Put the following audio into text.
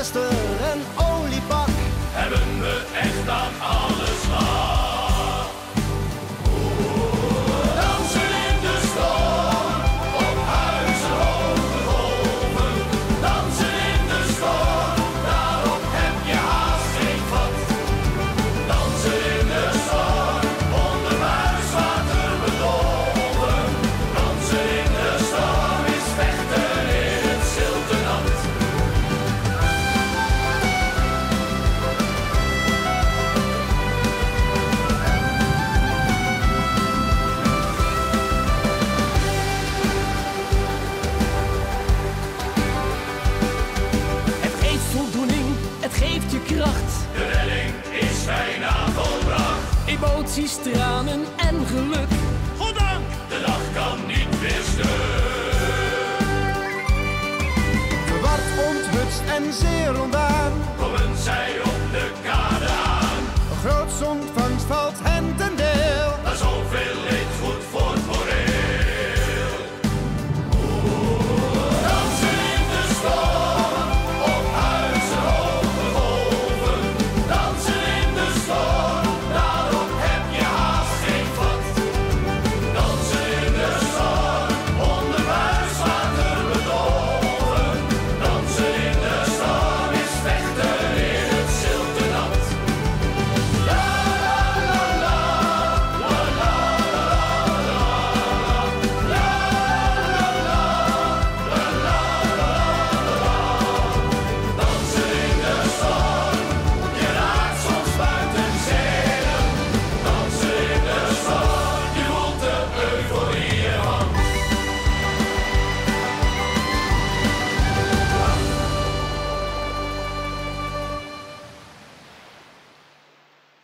orkester en oliepak. Hebben we echt aan alles gehad. Dansen in de storm, op huizen hoge golven. Dansen in de storm, daarop heb je haast geen vat. Dansen in de storm, onder buiswater bedolven. Dansen in de storm is vechten in het zilte nat. Het geeft voldoening, het geeft je kracht. De redding is bijna volbracht. Emoties, tranen